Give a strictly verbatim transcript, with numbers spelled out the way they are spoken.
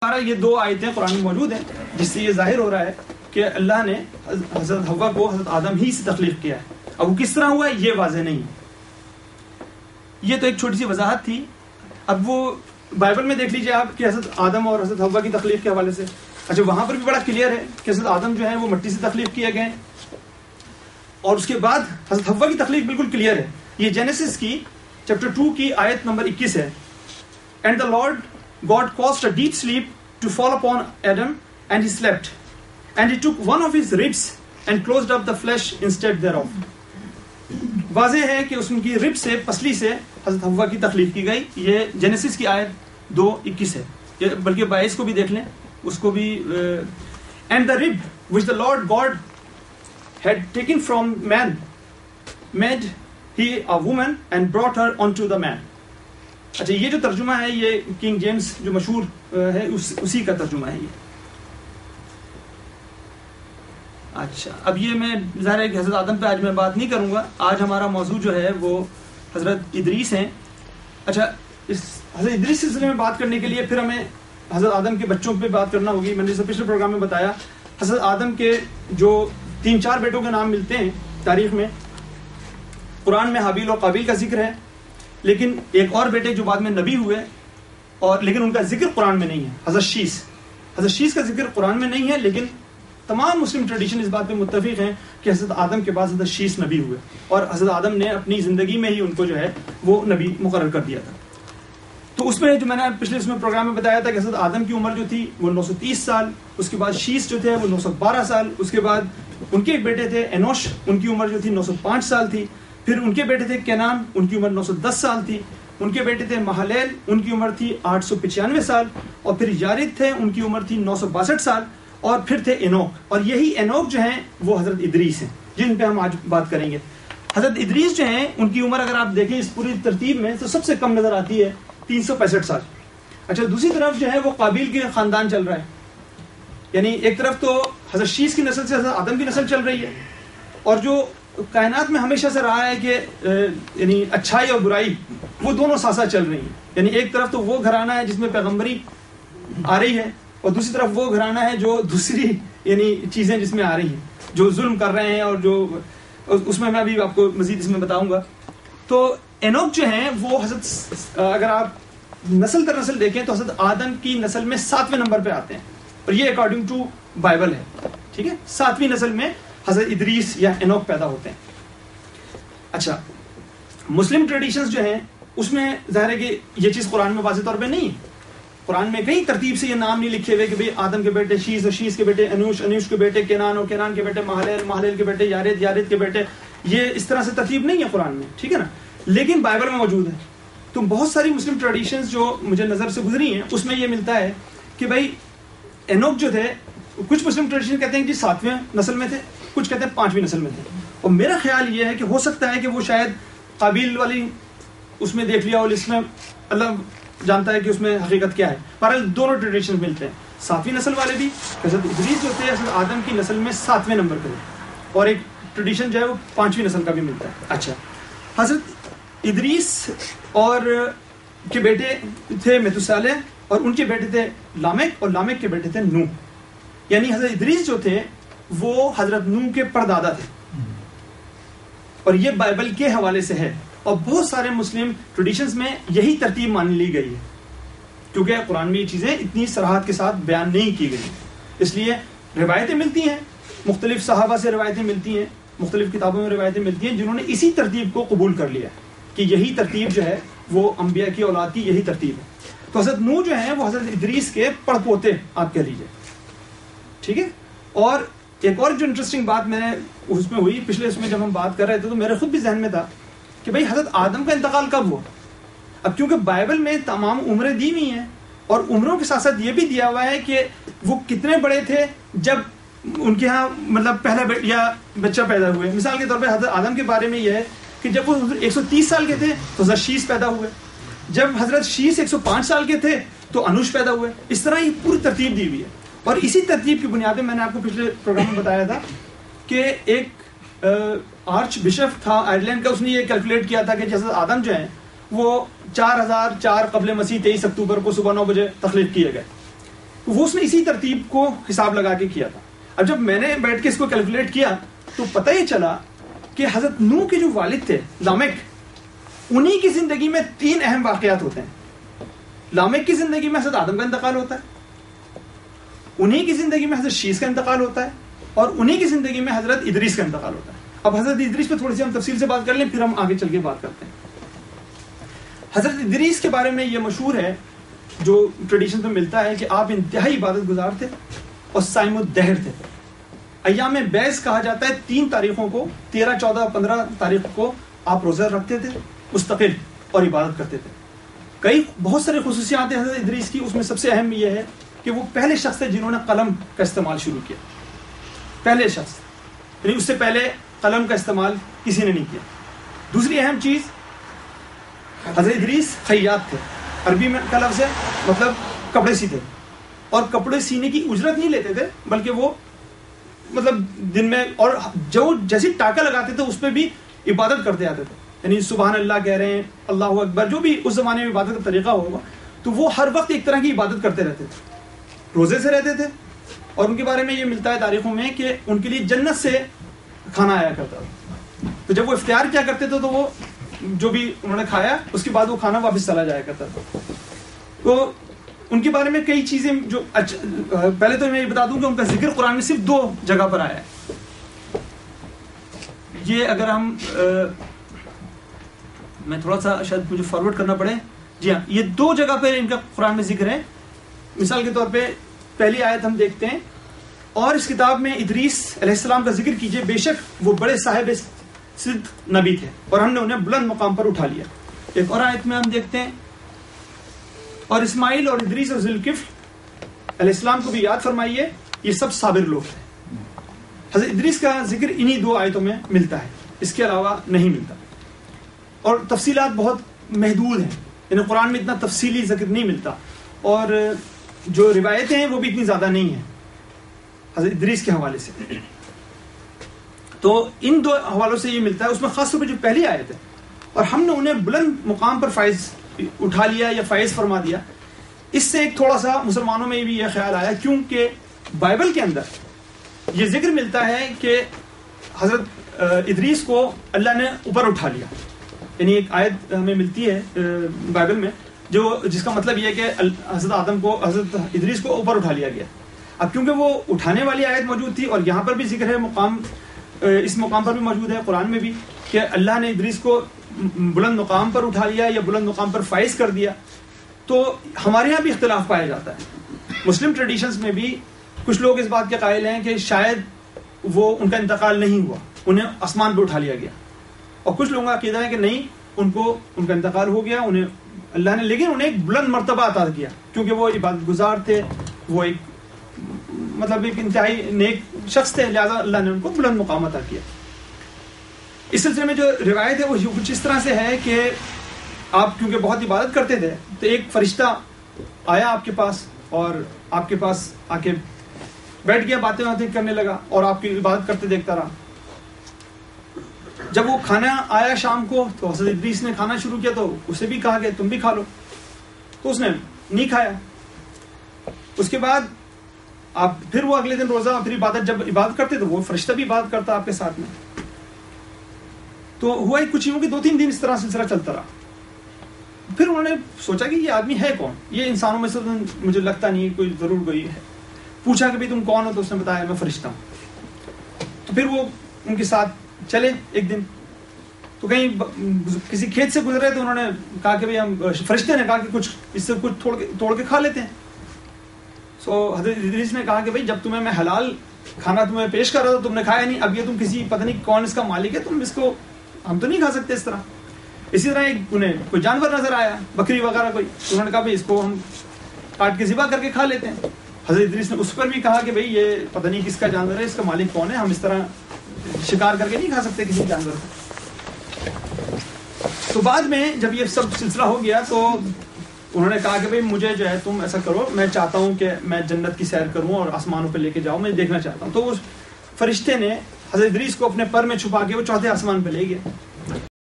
یہ دو آیتیں قرآن میں موجود ہیں جس سے یہ ظاہر ہو رہا ہے کہ اللہ نے حضرت حوا کو حضرت آدم ہی سے تخلیق کیا ہے. اب وہ کس طرح ہوا ہے یہ واضح نہیں. یہ تو ایک چھوٹی سی وضاحت تھی. اب وہ بائبل میں دیکھ لیجیے آپ کہ حضرت آدم اور حضرت حوا کی تخلیق کے حوالے سے اچھا وہاں پر بھی بڑا کلیئر ہے کہ حضرت آدم جو ہے وہ مٹی سے تخلیق کیے گئے اور اس کے بعد حضرت حوا کی تخلیق بالکل کلیئر ہے. یہ جینیسس کی چیپٹر ٹو کی آیت نمبر اکیس ہے. And the Lord God caused a deep sleep to fall upon Adam, and he slept. And he took one of his ribs and closed up the flesh instead thereof. واضح ہے کہ اس کی رب سے پسلی سے حضرت حوا کی تخلیق کی گئی. یہ جینیسس کی آیت دو اکیس ہے, بلکہ بائیس کو بھی دیکھ لیں, اس کو بھی. And the rib which the Lord God had taken from man made he a woman and brought her unto the man. اچھا یہ جو ترجمہ ہے یہ کنگ جیمز جو مشہور ہے اس اسی کا ترجمہ ہے یہ. اچھا اب یہ میں ظاہر ہے کہ حضرت آدم پہ آج میں بات نہیں کروں گا. آج ہمارا موضوع جو ہے وہ حضرت ادریس ہیں. اچھا اس حضرت ادریس کے سلسلے میں بات کرنے کے لیے پھر ہمیں حضرت آدم کے بچوں پہ بات کرنا ہوگی. میں نے جیسے پچھلے پروگرام میں بتایا حضرت آدم کے جو تین چار بیٹوں کے نام ملتے ہیں تاریخ میں. قرآن میں حابیل اور قابیل کا ذکر ہے, لیکن ایک اور بیٹے جو بعد میں نبی ہوئے اور لیکن ان کا ذکر قرآن میں نہیں ہے, حضرت شیس. حضرت شیس کا ذکر قرآن میں نہیں ہے, لیکن تمام مسلم ٹریڈیشن اس بات پہ متفق ہیں کہ حضرت آدم کے بعد حضرت شیس نبی ہوئے اور حضرت آدم نے اپنی زندگی میں ہی ان کو جو ہے وہ نبی مقرر کر دیا تھا. تو اس میں جو میں نے پچھلے اس میں پروگرام میں بتایا تھا کہ حضرت آدم کی عمر جو تھی وہ نو سو تیس سال, اس کے بعد شیس جو تھے وہ نو سو بارہ سال, اس کے بعد ان کے ایک بیٹے تھے اینوش, ان کی عمر جو تھی نو سو پانچ سال تھی. پھر ان کے بیٹے تھے کینان, ان کی عمر نو سو دس سال تھی. ان کے بیٹے تھے مہالیل, ان کی عمر تھی آٹھ سو پچانوے سال. اور پھر یارد تھے, ان کی عمر تھی نو سو باسٹھ سال. اور پھر تھے اینوک, اور یہی اینوک جو ہیں وہ حضرت ادریس ہیں جن پہ ہم آج بات کریں گے. حضرت ادریس جو ہیں ان کی عمر اگر آپ دیکھیں اس پوری ترتیب میں تو سب سے کم نظر آتی ہے, تین سو پینسٹھ سال. اچھا دوسری طرف جو ہے وہ قابیل کے خاندان چل رہا ہے, یعنی ایک طرف تو حضرت شیس کی نسل سے حضرت آدم کی نسل چل رہی ہے, اور جو کائنات میں ہمیشہ سے رہا ہے کہ یعنی اچھائی اور برائی وہ دونوں ساتھ ساتھ چل رہی ہیں. یعنی ایک طرف تو وہ گھرانہ ہے جس میں پیغمبری آ رہی ہے, اور دوسری طرف وہ گھرانہ ہے جو دوسری یعنی چیزیں جس میں آ رہی ہیں, جو ظلم کر رہے ہیں, اور جو اس میں میں ابھی آپ کو مزید اس میں بتاؤں گا. تو اینوک جو ہیں وہ حضرت اگر آپ نسل در نسل دیکھیں تو حضرت آدم کی نسل میں ساتویں نمبر پہ آتے ہیں, اور یہ اکارڈنگ ٹو بائبل ہے. ٹھیک ہے, ساتویں نسل میں حضرت ادریس یا اینوک پیدا ہوتے ہیں. اچھا مسلم ٹریڈیشنز جو ہیں اس میں ظاہر ہے کہ یہ چیز قرآن میں واضح طور پہ نہیں ہے. قرآن میں کئی ترتیب سے یہ نام نہیں لکھے ہوئے کہ بھئی آدم کے بیٹے شیس, اور شیس کے بیٹے انوش, انوش کے بیٹے کینان, اور کینان کے بیٹے مہالیل, مہالیل کے بیٹے یارد, یارد کے بیٹے. یہ اس طرح سے ترتیب نہیں ہے قرآن میں, ٹھیک ہے نا, لیکن بائبل میں موجود ہے. تو بہت ساری مسلم ٹریڈیشنز جو مجھے نظر سے گزری ہیں اس میں یہ ملتا ہے کہ بھائی اینوک جو تھے, کچھ مسلم ٹریڈیشن کہتے ہیں کہ ساتویں نسل میں تھے, کچھ کہتے ہیں پانچویں نسل میں تھے. اور میرا خیال یہ ہے کہ ہو سکتا ہے کہ وہ شاید قابیل والی اس میں دیکھ لیا, اور اس میں اللہ جانتا ہے کہ اس میں حقیقت کیا ہے. پر دونوں ٹریڈیشن ملتے ہیں, ساتویں نسل والے بھی. حضرت ادریس جو تھے حضرت آدم کی نسل میں ساتویں نمبر پہ, اور ایک ٹریڈیشن جو ہے وہ پانچویں نسل کا بھی ملتا ہے. اچھا حضرت ادریس اور کے بیٹے تھے متوسالح, اور ان کے بیٹے تھے لامک, اور لامک کے بیٹے تھے نوح. یعنی حضرت ادریس جو تھے وہ حضرت نوح کے پردادا تھے, اور یہ بائبل کے حوالے سے ہے. اور بہت سارے مسلم ٹریڈیشنز میں یہی ترتیب مان لی گئی ہے, کیونکہ قرآن میں یہ چیزیں اتنی صراحت کے ساتھ بیان نہیں کی گئی. اس لیے روایتیں ملتی ہیں, مختلف صحابہ سے روایتیں ملتی ہیں, مختلف کتابوں میں روایتیں ملتی ہیں جنہوں نے اسی ترتیب کو قبول کر لیا کہ یہی ترتیب جو ہے وہ انبیاء کی اولاد کی یہی ترتیب ہے. تو حضرت نوح جو ہیں وہ حضرت ادریس کے پڑ پوتے آپ کہہ لیجیے, ٹھیک ہے. اور ایک اور جو انٹرسٹنگ بات میں نے اس میں ہوئی پچھلے اس میں جب ہم بات کر رہے تھے تو میرے خود بھی ذہن میں تھا کہ بھئی حضرت آدم کا انتقال کب ہوا. اب کیونکہ بائبل میں تمام عمریں دی ہوئی ہیں, اور عمروں کے ساتھ ساتھ یہ بھی دیا ہوا ہے کہ وہ کتنے بڑے تھے جب ان کے ہاں مطلب پہلا یا بچہ پیدا ہوئے. مثال کے طور پہ حضرت آدم کے بارے میں یہ ہے کہ جب وہ ایک سو تیس سال کے تھے تو حضرت شیس پیدا ہوئے, جب حضرت شیس ایک سو پانچ سال کے تھے تو انوش پیدا ہوئے. اس طرح یہ پوری ترتیب دی ہوئی ہے, اور اسی ترتیب کی بنیاد میں نے آپ کو پچھلے پروگرام میں بتایا تھا کہ ایک آرچ بشپ تھا آئرلینڈ کا, اس نے یہ کیلکولیٹ کیا تھا کہ حضرت آدم جو ہیں وہ چار ہزار چار قبل مسیح تیئیس اکتوبر کو صبح نو بجے تخلیق کیے گئے. وہ اس نے اسی ترتیب کو حساب لگا کے کیا تھا. اب جب میں نے بیٹھ کے اس کو کیلکولیٹ کیا تو پتہ یہ چلا کہ حضرت نوح کے جو والد تھے لامک, انہی کی زندگی میں تین اہم واقعات ہوتے ہیں. لامک کی زندگی میں حضرت آدم کا انتقال ہوتا ہے, انہی کی زندگی میں حضرت شیس کا انتقال ہوتا ہے, اور انہی کی زندگی میں حضرت ادریس کا انتقال ہوتا ہے. اب حضرت ادریس پہ تھوڑی سی ہم تفصیل سے بات کر لیں, پھر ہم آگے چل کے بات کرتے ہیں. حضرت ادریس کے بارے میں یہ مشہور ہے, جو ٹریڈیشن میں ملتا ہے, کہ آپ انتہائی عبادت گزار تھے اور صائم الدہر تھے. ایام بیس کہا جاتا ہے تین تاریخوں کو, تیرہ چودہ پندرہ تاریخ کو آپ روزہ رکھتے تھے مستقل اور عبادت کرتے تھے. کئی بہت سارے خصوصیات ہیں حضرت ادریس کی, اس میں سب سے اہم یہ ہے کہ وہ پہلے شخص تھے جنہوں نے قلم کا استعمال شروع کیا. پہلے شخص, یعنی اس سے پہلے قلم کا استعمال کسی نے نہیں کیا. دوسری اہم چیز, حضرت ادریس خیاط تھے. عربی میں کا لفظ ہے, مطلب کپڑے سیتے, اور کپڑے سینے کی اجرت نہیں لیتے تھے, بلکہ وہ مطلب دن میں, اور جو جیسی ٹاکا لگاتے تھے اس پہ بھی عبادت کرتے آتے تھے. یعنی سبحان اللہ کہہ رہے ہیں, اللہ اکبر, جو بھی اس زمانے میں عبادت کا طریقہ ہوگا, تو وہ ہر وقت ایک طرح کی عبادت کرتے رہتے تھے, روزے سے رہتے تھے. اور ان کے بارے میں یہ ملتا ہے تاریخوں میں کہ ان کے لیے جنت سے کھانا آیا کرتا تھا. تو جب وہ افطار کیا کرتے تھے تو وہ جو بھی انہوں نے کھایا اس کے بعد وہ کھانا واپس چلا جایا کرتا تھا. تو ان کے بارے میں کئی چیزیں جو پہلے تو میں یہ بتا دوں کہ ان کا ذکر قرآن میں صرف دو جگہ پر آیا ہے. یہ اگر ہم میں تھوڑا سا شاید مجھے فارورڈ کرنا پڑے, جی ہاں, یہ دو جگہ پہ ان کا قرآن میں ذکر ہے. مثال کے طور پہ پہلی آیت ہم دیکھتے ہیں, اور اس کتاب میں ادریس علیہ السلام کا ذکر کیجئے, بے شک وہ بڑے صاحب صدق نبی تھے اور ہم نے انہیں بلند مقام پر اٹھا لیا. ایک اور آیت میں ہم دیکھتے ہیں, اور اسماعیل اور ادریس اور ذوالکفل علیہ السلام کو بھی یاد فرمائیے, یہ سب صابر لوگ تھے. حضرت ادریس کا ذکر انہی دو آیتوں میں ملتا ہے, اس کے علاوہ نہیں ملتا. اور تفصیلات بہت محدود ہیں, یعنی قرآن میں اتنا تفصیلی ذکر نہیں ملتا, اور جو روایتیں ہیں وہ بھی اتنی زیادہ نہیں ہیں حضرت ادریس کے حوالے سے. تو ان دو حوالوں سے یہ ملتا ہے. اس میں خاص طور پہ جو پہلی آیت ہے, اور ہم نے انہیں بلند مقام پر فائز اٹھا لیا یا فائز فرما دیا, اس سے ایک تھوڑا سا مسلمانوں میں بھی یہ خیال آیا, کیونکہ بائبل کے اندر یہ ذکر ملتا ہے کہ حضرت ادریس کو اللہ نے اوپر اٹھا لیا. یعنی ایک آیت ہمیں ملتی ہے بائبل میں جو جس کا مطلب یہ ہے کہ حضرت آدم کو, حضرت ادریس کو اوپر اٹھا لیا گیا. اب کیونکہ وہ اٹھانے والی آیت موجود تھی, اور یہاں پر بھی ذکر ہے, مقام اس مقام پر بھی موجود ہے قرآن میں بھی, کہ اللہ نے ادریس کو بلند مقام پر اٹھا لیا یا بلند مقام پر فائز کر دیا. تو ہمارے یہاں بھی اختلاف پایا جاتا ہے. مسلم ٹریڈیشنز میں بھی کچھ لوگ اس بات کے قائل ہیں کہ شاید وہ ان کا انتقال نہیں ہوا, انہیں آسمان پہ اٹھا لیا گیا, اور کچھ لوگوں کا عقیدہ ہے کہ نہیں, ان کو ان کا انتقال ہو گیا, انہیں اللہ نے لیکن انہیں ایک بلند مرتبہ عطا کیا, کیونکہ وہ عبادت گزار تھے, وہ ایک مطلب ایک انتہائی نیک شخص تھے, لہٰذا اللہ نے ان کو بلند مقام عطا کیا. اس سلسلے میں جو روایت ہے وہ کچھ اس طرح سے ہے کہ آپ کیونکہ بہت عبادت کرتے تھے, تو ایک فرشتہ آیا آپ کے پاس, اور آپ کے پاس آ کے بیٹھ گیا, باتیں باتیں کرنے لگا, اور آپ کی عبادت کرتے دیکھتا رہا. جب وہ کھانا آیا شام کو, تو حضرت ادریس نے کھانا شروع کیا, تو اسے بھی کہا کہ تم بھی کھا لو, تو اس نے نہیں کھایا. اس کے بعد آپ پھر وہ اگلے دن روزہ, پھر عبادت, جب عبادت کرتے تو وہ فرشتہ بھی عبادت کرتا آپ کے ساتھ میں. تو ہوا ایک کچھ کہ دو تین دن اس طرح سلسلہ چلتا رہا. پھر انہوں نے سوچا کہ یہ آدمی ہے کون, یہ انسانوں میں سے مجھے لگتا نہیں کوئی ضرور کوئی ہے. پوچھا کہ بھائی تم کون ہو, تو اس نے بتایا میں فرشتہ ہوں. تو پھر وہ ان کے ساتھ چلے ایک دن, تو کہیں کسی کھیت سے گزرے, تو انہوں نے کہا کہ بھائی ہم, فرشتے نے کہا کہ کچھ اس سے کچھ توڑ کے توڑ کے کھا لیتے ہیں. سو حضرت ادریس نے کہا کہ بھائی جب تمہیں میں حلال کھانا تمہیں پیش کر رہا تھا, تم نے کھایا نہیں, اب یہ تم کسی پتہ نہیں کون اس کا مالک ہے, تم اس کو, ہم تو نہیں کھا سکتے اس طرح. اسی طرح ایک انہیں کوئی جانور نظر آیا, بکری وغیرہ کوئی, تو انہوں نے کہا بھائی اس کو ہم کاٹ کے ذبح کر کے کھا لیتے ہیں. حضرت ادریس نے اس پر بھی کہا کہ بھئی یہ پتہ نہیں کس کا جانور ہے, اس کا مالک کون ہے, ہم اس طرح شکار کر کے نہیں کھا سکتے کسی جانور کو. تو بعد میں جب یہ سب سلسلہ ہو گیا, تو انہوں نے کہا کہ بھئی مجھے جو ہے تم ایسا کرو, میں چاہتا ہوں کہ میں جنت کی سیر کروں اور آسمانوں پہ لے کے جاؤں, میں دیکھنا چاہتا ہوں. تو اس فرشتے نے حضرت ادریس کو اپنے پر میں چھپا کے وہ چوتھے آسمان پہ لے گئے.